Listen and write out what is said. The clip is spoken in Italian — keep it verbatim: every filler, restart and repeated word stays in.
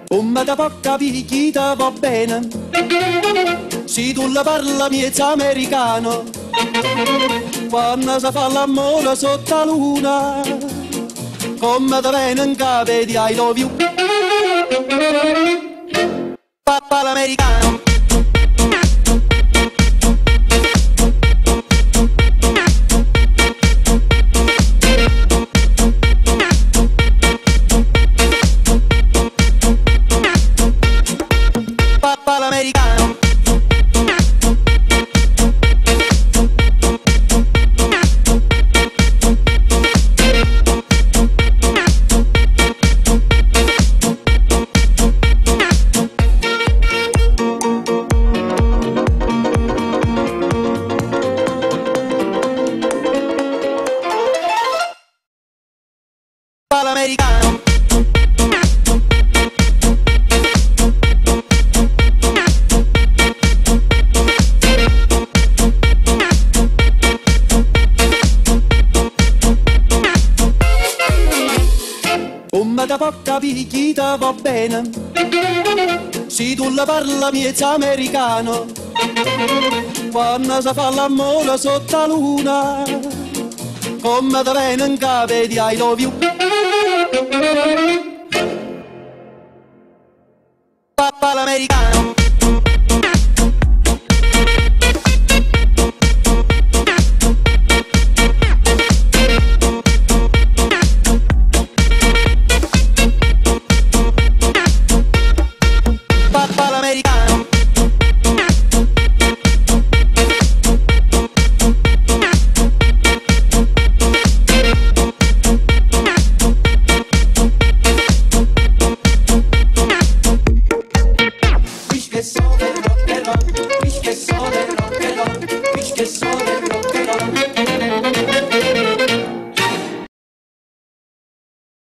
Come da poca picchita va bene, se tu la parla miezza americano, quando si fa l'amore sotto la luna, come da viene in capo di I love you. Papà l'americano. Papà l'americano. L'americano. Come da poca picchita va bene, se tu la parla miezza americano, quando si fa l'amore sotto la luna, come da viene in capo di I love you. Papà l'americano.